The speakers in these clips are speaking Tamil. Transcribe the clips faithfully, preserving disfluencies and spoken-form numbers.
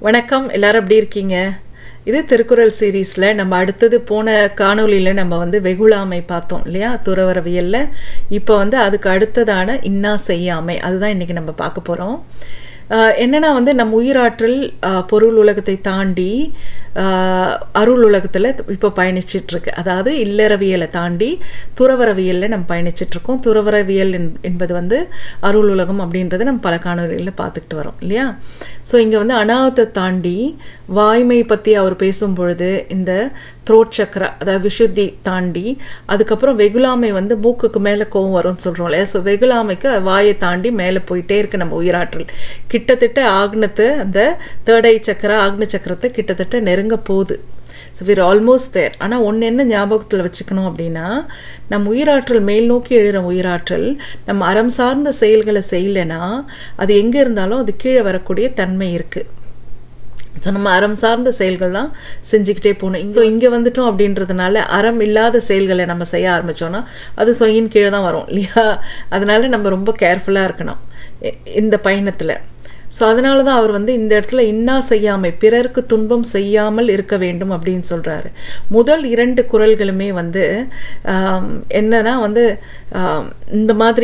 வணக்கம் எல்லாரும் எப்படி இருக்கீங்க இது திருக்குறள் சீரீஸ்ல நம்ம அடுத்து போன காணொளியில நம்ம வந்து வெகுளாமை பார்த்தோம் இல்லையா துறவரவியல்ல இப்போ வந்து அதுக்கு அடுத்ததான இன்னா செய்யாமை அதுதான் இன்னைக்கு நம்ம பார்க்க போறோம் என்னன்னா வந்து நம்ம உயிராற்றல் பொருள் உலகத்தை தாண்டி அருள் உலகத்துல இப்போ பயணிச்சிட்டு இருக்கு அதாவது இல்லறவியலை தாண்டி துறவரவியல்ல நம்ம பயணிச்சிட்டு இருக்கோம் துறவரவியல் என்பது வந்து அருள் உலகம் அப்படின்றத நம்ம பல காணொளிகளில் பார்த்துக்கிட்டு வரோம் இல்லையா ஸோ இங்க வந்து அனாகத்தை தாண்டி வாய்மை பத்தி அவர் பேசும் பொழுது இந்த த்ரோட் சக்கரா அதாவது விசுத்தி தாண்டி அதுக்கப்புறம் வெகுளாமை வந்து மூக்குக்கு மேல கோவம் வரும்னு சொல்றோம் இல்லையா ஸோ வெகுளாமைக்கு வாயை தாண்டி மேலே போயிட்டே இருக்கு நம்ம உயிராற்றல் கிட்டத்தட்ட ஆக்னத்தை அந்த தேர்ட் ஐ சக்கரா ஆக்ன சக்கரத்தை கிட்டத்தட்ட நெருங்க போகுது ஸோ வீர் ஆல்மோஸ்ட் தேர் ஆனால் ஒன்று என்ன ஞாபகத்தில் வச்சுக்கணும் அப்படின்னா நம்ம உயிராற்றல் மேல் நோக்கி எழுகிற உயிராற்றல் நம்ம அறம் சார்ந்த செயல்களை செய்யலைன்னா அது எங்கே இருந்தாலும் அது கீழே வரக்கூடிய தன்மை இருக்குது ஸோ நம்ம அறம் சார்ந்த செயல்கள்லாம் செஞ்சுக்கிட்டே போகணும் ஸோ இங்கே வந்துட்டோம் அப்படின்றதுனால அறம் இல்லாத செயல்களை நம்ம செய்ய ஆரம்பித்தோன்னா அது சொயின் கீழே தான் வரும் இல்லையா அதனால நம்ம ரொம்ப கேர்ஃபுல்லாக இருக்கணும் இந்த பயணத்தில் ஸோ அதனால தான் அவர் வந்து இந்த இடத்துல இன்னா செய்யாமை பிறருக்கு துன்பம் செய்யாமல் இருக்க வேண்டும் அப்படின்னு சொல்கிறாரு முதல் இரண்டு குறள்களுமே வந்து என்னன்னா வந்து இந்த மாதிரி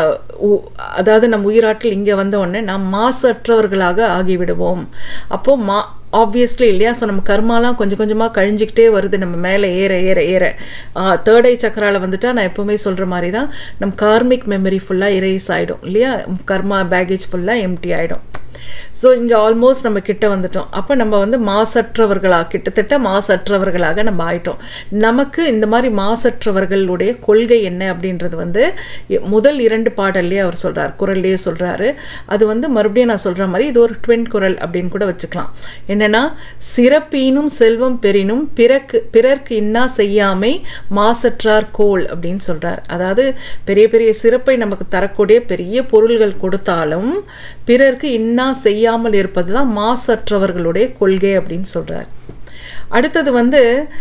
அதாவது நம்ம உயிராற்றல் இங்கே வந்த உடனே நாம் மாசற்றவர்களாக ஆகிவிடுவோம் அப்போ மா ஆப்வியஸ்லி இல்லையா ஸோ நம்ம கர்மாலாம் கொஞ்சம் கொஞ்சமாக கழிஞ்சிக்கிட்டே வருது நம்ம மேலே ஏற ஏற ஏற தேர்ட் ஐ சக்கராவில் வந்துட்டா நான் எப்போவுமே சொல்கிற மாதிரி தான் நம்ம கார்மிக் மெமரி ஃபுல்லாக இரேஸ் ஆகிடும் இல்லையா கர்மா பேகேஜ் ஃபுல்லாக எம்டி ஆகிடும் ஸோ இங்கே ஆல்மோஸ்ட் நம்ம கிட்ட வந்துட்டோம் அப்போ நம்ம வந்து மாசற்றவர்களாக கிட்டத்தட்ட மாசற்றவர்களாக நம்ம ஆயிட்டோம் நமக்கு இந்த மாதிரி மாசற்றவர்களுடைய கொள்கை என்ன அப்படின்றது வந்து முதல் இரண்டு பாடல்லையே அவர் சொல்கிறார் குரல்லையே சொல்கிறாரு அது வந்து மறுபடியும் நான் சொல்கிற மாதிரி இது ஒரு ட்வின் குரல் அப்படின்னு கூட வச்சுக்கலாம் என்னன்னா சிறப்பீனும் செல்வம் பெறினும் பிறக்கு பிறர்க்கு இன்னா செய்யாமை மாசற்றார் கோள் அப்படின்னு சொல்கிறார் அதாவது பெரிய பெரிய சிறப்பை நமக்கு தரக்கூடிய பெரிய பொருள்கள் கொடுத்தாலும் பிறர்க்கு இன்னா செய்யாமல் இருப்பது தான் மாசற்றவர்களுடைய கொள்கை அப்படின்னு சொல்றார் அடுத்தது வந்து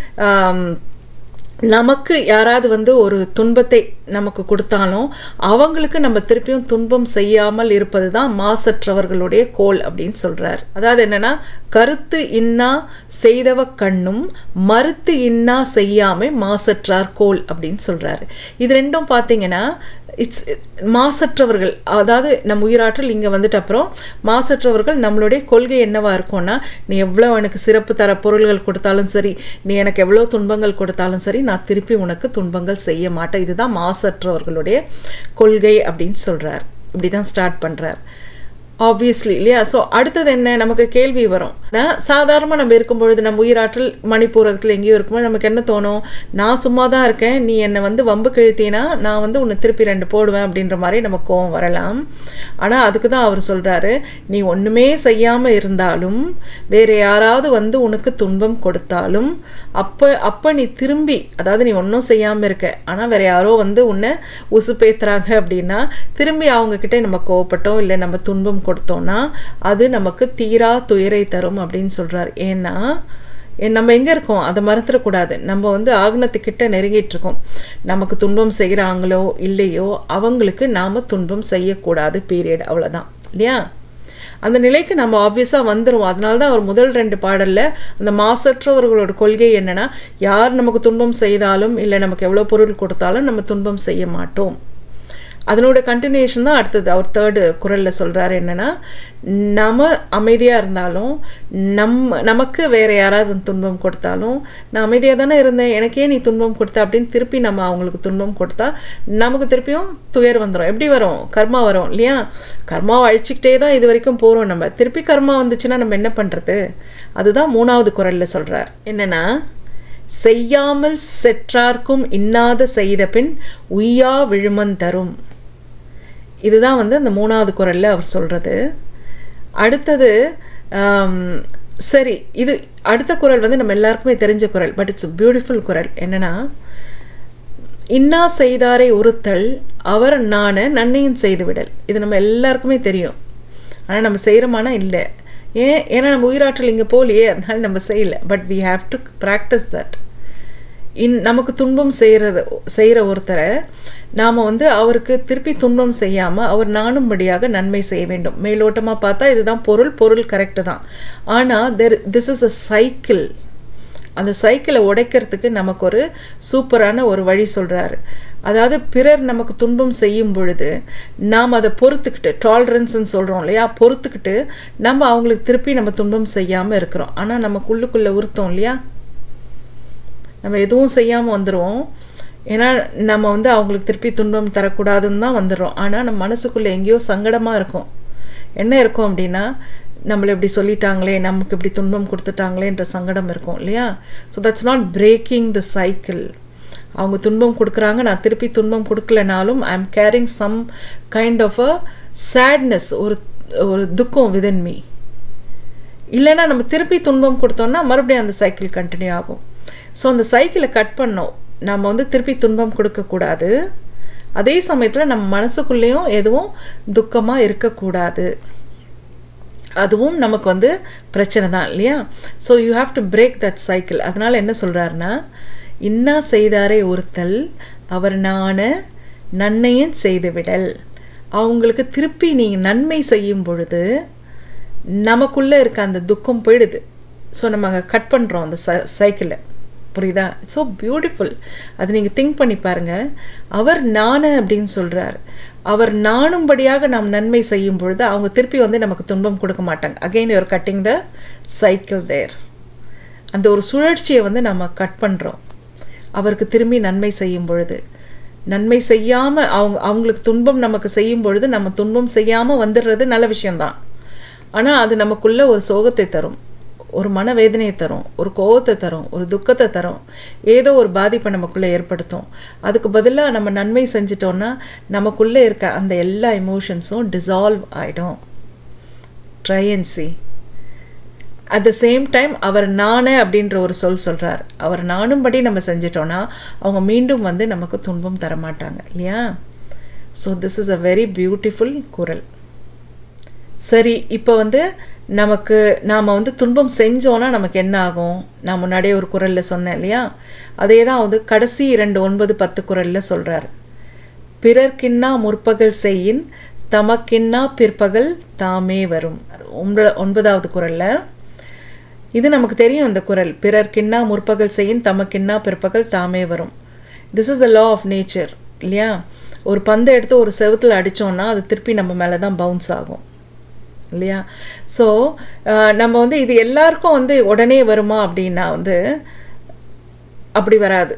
நமக்கு யாராவது வந்து ஒரு துன்பத்தை நமக்கு கொடுத்தாலும் அவங்களுக்கு நம்ம திருப்பியும் துன்பம் செய்யாமல் இருப்பது தான் மாசற்றவர்களுடைய கோல் அப்படின்னு சொல்றார் அதாவது என்னன்னா கருத்து இன்னா செய்தவ கண்ணும் மறுத்து இன்னா செய்யாமை மாசற்றார் கோல் அப்படின்னு சொல்றாரு இது ரெண்டும் பார்த்தீங்கன்னா இட்ஸ் மாசற்றவர்கள் அதாவது நம்ம உயிராற்றல் இங்கே வந்துட்டு அப்புறம் மாசற்றவர்கள் நம்மளுடைய கொள்கை என்னவா இருக்கும்னா நீ எவ்வளோ எனக்கு சிறப்பு தர பொருள்கள் கொடுத்தாலும் சரி நீ எனக்கு எவ்வளோ துன்பங்கள் கொடுத்தாலும் சரி நான் திருப்பி உனக்கு துன்பங்கள் செய்ய மாட்டேன் இதுதான் மாசற்றவர்களுடைய கொள்கை அப்படின்னு சொல்றார் இப்படிதான் ஸ்டார்ட் பண்றார் ஆப்வியஸ்லி இல்லையா ஸோ அடுத்தது என்ன நமக்கு கேள்வி வரும் சாதாரணமாக நம்ம இருக்கும் பொழுது நம்ம உயிராற்றல் மணிப்பூரகத்தில் எங்கேயோ இருக்கும்போது நமக்கு என்ன தோணும் நான் சும்மா தான் இருக்கேன் நீ என்னை வந்து வம்பு கிழித்தீனா நான் வந்து உன்னை திருப்பி ரெண்டு போடுவேன் அப்படின்ற மாதிரி நமக்கு கோவம் வரலாம் ஆனால் அதுக்கு தான் அவர் சொல்கிறாரு நீ ஒன்றுமே செய்யாமல் இருந்தாலும் வேற யாராவது வந்து உனக்கு துன்பம் கொடுத்தாலும் அப்போ அப்போ நீ திரும்பி அதாவது நீ ஒன்றும் செய்யாமல் இருக்க ஆனால் வேற யாரோ வந்து உன்னை உசுப்பேத்துறாங்க அப்படின்னா திரும்பி அவங்க கிட்டே நம்ம கோவப்பட்டோம் இல்லை நம்ம துன்பம் கொடுத்தோம்னா அது நமக்கு தீரா துயரை தரும் அப்படின்னு சொல்றார் ஏன்னா நம்ம எங்க இருக்கோம் அதை மறந்துடக்கூடாது நம்ம வந்து ஆக்னத்துக்கிட்ட நெருங்கிட்டு இருக்கோம் நமக்கு துன்பம் செய்கிறாங்களோ இல்லையோ அவங்களுக்கு நாம துன்பம் செய்யக்கூடாது பீரியட் அவ்வளவுதான் இல்லையா அந்த நிலைக்கு நம்ம ஆப்வியஸா வந்துருவோம் அதனால்தான் அவர் முதல் ரெண்டு பாடல்ல அந்த மாசற்றவர்களோட கொள்கை என்னன்னா யார் நமக்கு துன்பம் செய்தாலும் இல்லை நமக்கு எவ்வளவு பொருள் கொடுத்தாலும் நம்ம துன்பம் செய்ய மாட்டோம் அதனோட கண்டினியூஷன் தான் அடுத்தது அவர் தேர்டு குரல்ல சொல்றாரு என்னன்னா நம்ம அமைதியா இருந்தாலும் நம்ம நமக்கு வேற யாராவது துன்பம் கொடுத்தாலும் நான் அமைதியா தானே இருந்தேன் எனக்கே நீ துன்பம் கொடுத்த அப்படின்னு திருப்பி நம்ம அவங்களுக்கு துன்பம் கொடுத்தா நமக்கு திருப்பியும் துயர் வந்துடும் எப்படி வரும் கர்மா வரும் இல்லையா கர்மாவை அழிச்சுக்கிட்டே தான் இது வரைக்கும் போறோம் நம்ம திருப்பி கர்மா வந்துச்சுன்னா நம்ம என்ன பண்றது அதுதான் மூணாவது குரல்ல சொல்றார் என்னன்னா செய்யாமல் செற்றார்க்கும் இன்னாத செய்த பின் உய்யா விழுமன் தரும் இதுதான் வந்து அந்த மூணாவது குரல்ல அவர் சொல்றது அடுத்தது சரி இது அடுத்த குரல் வந்து நம்ம எல்லாருக்குமே தெரிஞ்ச குரல் பட் இட்ஸ் பியூட்டிஃபுல் குரல் என்னன்னா இன்னா செய்தாரை ஒருத்தல் அவர் நான நன்மையும் செய்து விடல் இது நம்ம எல்லாருக்குமே தெரியும் ஆனா நம்ம செய்யறோமானா இல்லை ஏன் ஏன்னா நம்ம உயிராற்றல் இங்கே போகலையே அதனால நம்ம செய்யலை but we have to practice that in நமக்கு துன்பம் செய்கிறது செய்கிற ஒருத்தரை நாம் வந்து அவருக்கு திருப்பி துன்பம் செய்யாமல் அவர் நாணும்படியாக நன்மை செய்ய வேண்டும். மேலோட்டமாக பார்த்தா இதுதான் பொருள், பொருள் கரெக்டு தான். ஆனால் there this is a cycle. அந்த சைக்கிளை உடைக்கிறதுக்கு நமக்கு ஒரு சூப்பரான ஒரு வழி சொல்கிறாரு. அதாவது பிறர் நமக்கு துன்பம் செய்யும் பொழுது நாம் அதை பொறுத்துக்கிட்டு, டாலரன்ஸ்ன்னு சொல்கிறோம் இல்லையா, பொறுத்துக்கிட்டு நம்ம அவங்களுக்கு திருப்பி நம்ம துன்பம் செய்யாமல் இருக்கிறோம். ஆனால் நமக்குள்ளுக்குள்ளே உறுத்தோம் இல்லையா, நம்ம எதுவும் செய்யாமல் வந்துடுவோம். ஏன்னா நம்ம வந்து அவங்களுக்கு திருப்பி துன்பம் தரக்கூடாதுன்னு தான் வந்துடுறோம். ஆனால் நம்ம மனசுக்குள்ளே எங்கேயோ சங்கடமாக இருக்கும். என்ன இருக்கும் அப்படின்னா, நம்மளை இப்படி சொல்லிட்டாங்களே, நமக்கு இப்படி துன்பம் கொடுத்துட்டாங்களேன்ற சங்கடம் இருக்கும் இல்லையா. So that's not breaking the cycle. அவங்க துன்பம் கொடுக்குறாங்க, நான் திருப்பி துன்பம் கொடுக்கலனாலும் I am carrying some kind of a sadness, ஒரு ஒரு துக்கம் விதின் மீ. இல்லைன்னா நம்ம திருப்பி துன்பம் கொடுத்தோம்னா மறுபடியும் அந்த சைக்கிள் கண்டினியூ ஆகும். ஸோ அந்த சைக்கிளை கட் பண்ணோம். நம்ம வந்து திருப்பி துன்பம் கொடுக்கக்கூடாது, அதே சமயத்தில் நம்ம மனசுக்குள்ளேயும் எதுவும் துக்கமாக இருக்கக்கூடாது. அதுவும் நமக்கு வந்து பிரச்சனை தான் இல்லையா. So you have to break that cycle. அதனால் என்ன சொல்கிறாருன்னா, இன்னா செய்தாரே ஒருத்தல் அவர் நாண நன்மையும் செய்துவிடல். அவங்களுக்கு திருப்பி நீங்கள் நன்மை செய்யும் பொழுது நமக்குள்ளே இருக்க அந்த துக்கம் போயிடுது. ஸோ நம்ம அங்கே கட் பண்ணுறோம் அந்த ச சைக்கிளை. புரியுதா? It's so beautiful. அது நீங்கள் திங்க் பண்ணி பாருங்கள். அவர் நாண அப்படின்னு சொல்கிறார். அவர் நாணும்படியாக நாம் நன்மை செய்யும் பொழுது அவங்க திருப்பி வந்து நமக்கு துன்பம் கொடுக்க மாட்டாங்க. Again you're cutting the cycle there. அந்த ஒரு சுழற்சியை வந்து நம்ம கட் பண்ணுறோம். அவருக்கு திரும்பி நன்மை செய்யும் பொழுது, நன்மை செய்யாமல் அவங்க அவங்களுக்கு துன்பம் நமக்கு செய்யும் பொழுது நம்ம துன்பம் செய்யாமல் வந்துடுறது நல்ல விஷயம்தான். ஆனால் அது நமக்குள்ள ஒரு சோகத்தை தரும், ஒரு மனவேதனையை தரும், ஒரு கோபத்தை தரும், ஒரு துக்கத்தை தரும், ஏதோ ஒரு பாதிப்பை நமக்குள்ளே ஏற்படுத்தும். அதுக்கு பதிலாக நம்ம நன்மை செஞ்சிட்டோன்னா நமக்குள்ளே இருக்க அந்த எல்லா எமோஷன்ஸும் டிசால்வ் ஆகிடும். Try and see. At the same time அவர் நானே அப்படின்ற ஒரு சொல் சொல்கிறார். அவர் நானும்படி நம்ம செஞ்சிட்டோன்னா அவங்க மீண்டும் வந்து நமக்கு துன்பம் தரமாட்டாங்க இல்லையா. So this is a very beautiful kural. சரி, இப்போ வந்து நமக்கு நாம் வந்து துன்பம் செஞ்சோன்னா நமக்கு என்ன ஆகும்? நான் முன்னாடியே ஒரு குரலில் சொன்னேன் இல்லையா, அதே தான் வந்து கடைசி இரண்டு ஒன்பது பத்து குரலில் சொல்கிறார். பிறர்க்கின்னா முற்பகல் செய்யின் தமக்கின்னா பிற்பகல் தாமே வரும். ஒன்ப ஒன்பதாவது குரலில் இது நமக்கு தெரியும். இந்த குரல், பிறர்க்கின்னா முற்பகல் செய்யின் தமக்கின்னா பிற்பகல் தாமே வரும். This is the law of nature இல்லையா. ஒரு பந்தை எடுத்து ஒரு செவுத்தில் அடித்தோன்னா அது திருப்பி நம்ம மேலே தான் பவுன்ஸ் ஆகும் இல்லையா. ஸோ நம்ம வந்து இது எல்லாருக்கும் வந்து உடனே வருமா அப்படின்னா வந்து அப்படி வராது.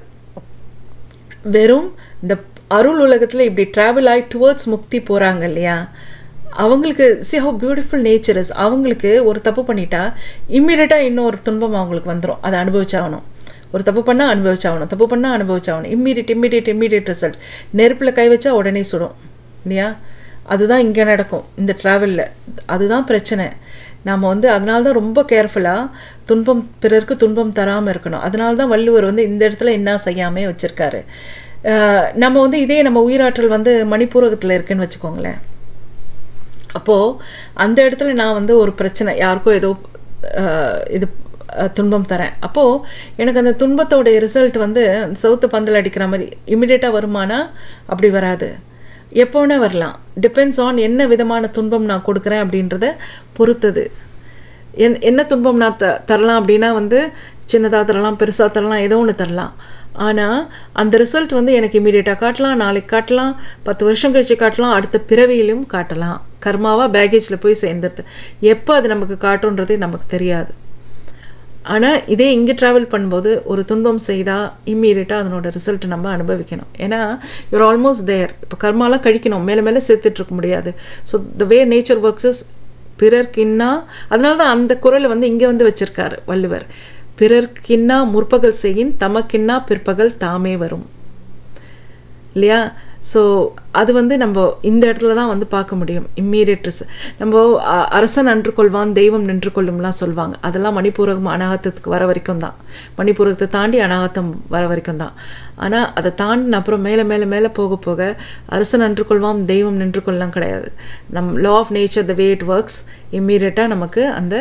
வெறும் இந்த அருள் உலகத்தில் இப்படி ட்ராவல் ஆகி டுவர்ட்ஸ் முக்தி போகிறாங்க இல்லையா, அவங்களுக்கு see how beautiful nature is. அவங்களுக்கு ஒரு தப்பு பண்ணிட்டா இம்மீடியட்டாக இன்னொரு துன்பம் அவங்களுக்கு வந்துடும். அதை அனுபவிச்சாகணும். ஒரு தப்பு பண்ணால் அனுபவிச்சாகணும், தப்பு பண்ணால் அனுபவிச்சாகணும். Immediate immediate immediate result. நெருப்பில் கை வச்சா உடனே சுடும் இல்லையா. அதுதான் இங்கே நடக்கும் இந்த ட்ராவலில். அதுதான் பிரச்சனை. நாம் வந்து அதனால தான் ரொம்ப கேர்ஃபுல்லாக துன்பம் பிறருக்கு துன்பம் தராமல் இருக்கணும். அதனால தான் வள்ளுவர் வந்து இந்த இடத்துல என்ன செய்யாமே வச்சுருக்காரு. நம்ம வந்து இதே நம்ம உயிராற்றல் வந்து மணிப்பூரகத்தில் இருக்குன்னு வச்சுக்கோங்களேன். அப்போது அந்த இடத்துல நான் வந்து ஒரு பிரச்சனை, யாருக்கோ ஏதோ இது துன்பம் தரேன். அப்போது எனக்கு அந்த துன்பத்தோடைய ரிசல்ட் வந்து சவுத்து பந்தல் அடிக்கிற மாதிரி இமிடியேட்டாக வருமானா? அப்படி வராது. எப்போனே வரலாம். டிபெண்ட்ஸ் ஆன் என்ன விதமான துன்பம் நான் கொடுக்குறேன் அப்படின்றத பொறுத்தது. என் என்ன துன்பம் நான் த தரலாம் அப்படின்னா வந்து சின்னதாக தரலாம், பெருசாக தரலாம், ஏதோ ஒன்று தரலாம். ஆனால் அந்த ரிசல்ட் வந்து எனக்கு இமீடியட்டாக காட்டலாம், நாளைக்கு காட்டலாம், பத்து வருஷம் கழிச்சு காட்டலாம், அடுத்த பிறவியிலும் காட்டலாம். கர்மாவாக பேகேஜில் போய் சேர்ந்துருது. எப்போ அது நமக்கு காட்டுன்றது நமக்கு தெரியாது. ஆனால் இதே இங்கே ட்ராவல் பண்ணும்போது ஒரு துன்பம் செய்தால் இம்மீடியட்டாக அதனோட ரிசல்ட் நம்ம அனுபவிக்கணும். ஏன்னா யூர் ஆல்மோஸ்ட் தேர். இப்போ கர்மாலாம் கழிக்கணும், மேலே மேலே சேர்த்துட்ருக்க முடியாது. So the way nature works is பிறர்க்கின்னா. அதனால தான் அந்த குரலை வந்து இங்கே வந்து வச்சுருக்காரு வள்ளுவர். பிறர்க்கின்னா முற்பகல் செய்யின் தமக்கின்னா பிற்பகல் தாமே வரும் இல்லையா. ஸோ அது வந்து நம்ம இந்த இடத்துல தான் வந்து பார்க்க முடியும். இம்மீடியட் நம்ம அரசன் நின்று கொள்வான் தெய்வம் நின்று கொள்ளும்லாம் சொல்லுவாங்க. அதெல்லாம் மணிப்பூரகம் அனாகத்தத்துக்கு வர வரைக்கும் தான். மணிப்பூரகத்தை தாண்டி அனாகத்தம் வர வரைக்கும் தான். ஆனால் அதை தாண்டின அப்புறம் மேலே மேலே மேலே போக போக அரசன் நின்று கொள்வான் தெய்வம் நின்று கொள்ளலாம் கிடையாது. நம் law of nature the way it works, இம்மீடியட்டாக நமக்கு அந்த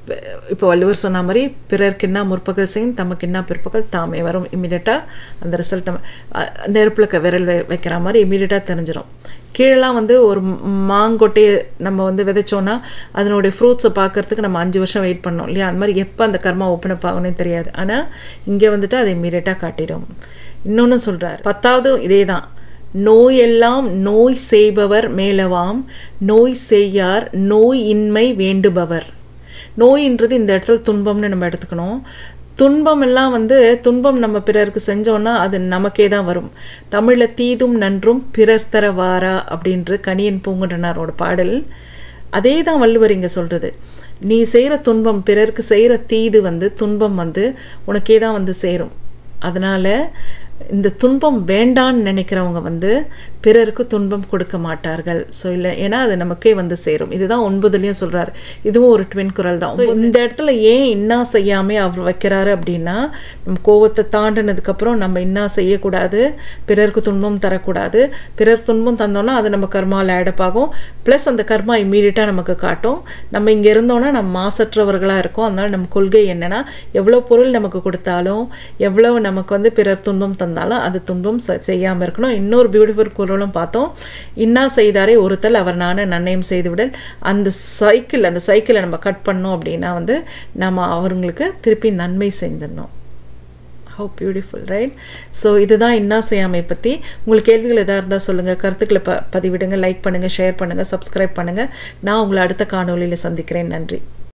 இப்போ வள்ளுவர் சொன்ன மாதிரி பிறர்க்கு என்ன முற்பகல் செய்யும் தமக்கு என்ன பிற்பகல் தாமே வரும். இம்மிடியட்டாக அந்த ரிசல்ட் நம்ம நெருப்பில் க விரல் வை வைக்கிற மாதிரி இம்மிடியட்டாக தெரிஞ்சிடும். கீழெல்லாம் வந்து ஒரு மாங்கொட்டையை நம்ம வந்து விதைச்சோன்னா அதனுடைய ஃப்ரூட்ஸை பார்க்கறதுக்கு நம்ம அஞ்சு வருஷம் வெயிட் பண்ணோம் இல்லையா? அந்த மாதிரி எப்போ அந்த கர்மா ஓப்பன் அப் ஆகணும்னு தெரியாது. ஆனால் இங்கே வந்துட்டு அதை இம்மிடியட்டாக காட்டிடும். இன்னொன்று சொல்கிறார், பத்தாவது இதே தான், நோயெல்லாம் நோய் செய்பவர் மேலவாம் நோய் செய்யார் நோய் இன்மை வேண்டுபவர். நோயின்றது இந்த இடத்துல துன்பம்னு நம்ம எடுத்துக்கணும். துன்பம் எல்லாம் வந்து துன்பம் நம்ம பிறருக்கு செஞ்சோன்னா அது நமக்கே தான் வரும். தமிழில் தீதும் நன்றும் பிறர் தர வாரா அப்படின்ற கணியன் பூங்குன்றனாரோட பாடல். அதே தான் வள்ளுவர் இங்கே சொல்கிறது. நீ செய்கிற துன்பம், பிறருக்கு செய்கிற தீது வந்து துன்பம் வந்து உனக்கே தான் வந்து சேரும். அதனால் இந்த துன்பம் வேண்டான்னு நினைக்கிறவங்க வந்து பிறருக்கு துன்பம் கொடுக்க மாட்டார்கள். ஸோ இல்லை, ஏன்னா அது நமக்கே வந்து சேரும். இதுதான் ஒன்பதுலேயும் சொல்கிறார். இதுவும் ஒரு ட்வின் குரல் தான். இந்த இடத்துல ஏன் இன்னா செய்யாமல் அவர் வைக்கிறாரு அப்படின்னா, நம்ம கோவத்தை தாண்டினதுக்கப்புறம் நம்ம இன்னா செய்யக்கூடாது, பிறருக்கு துன்பம் தரக்கூடாது. பிறர் துன்பம் தந்தோன்னா அது நம்ம கர்மாவில் ஆடப் ஆகும். ப்ளஸ் அந்த கர்மா இம்மீடியட்டாக நமக்கு காட்டும். நம்ம இங்கே இருந்தோன்னா நம்ம மாசற்றவர்களாக இருக்கோம். அதனால் நம்ம கொள்கை என்னென்னா, எவ்வளோ பொருள் நமக்கு கொடுத்தாலும் எவ்வளோ நமக்கு வந்து பிறர் துன்பம் தந்தாலும் அது துன்பம் செய்யாமல் இருக்கணும். இன்னொரு பியூட்டிஃபுல் குரலும் பார்த்தோம், இன்னா செய்தாரே ஒருத்தல் அவர் நானே நன்மையும் செய்துவிடல். அந்த சைக்கிள் அந்த சைக்கிளை நம்ம கட் பண்ணோம் அப்படின்னா வந்து நம்ம அவங்களுக்கு திருப்பி நன்மை செஞ்சிடணும். How beautiful, right? ஸோ இதுதான் இன்னா செய்யாமை பற்றி. உங்களுக்கு கேள்விகள் எதாக இருந்தால் சொல்லுங்கள், கருத்துக்களை ப பதிவிடுங்க, லைக் பண்ணுங்கள், ஷேர் பண்ணுங்கள், சப்ஸ்கிரைப் பண்ணுங்கள். நான் உங்களை அடுத்த காணொலியில் சந்திக்கிறேன். நன்றி.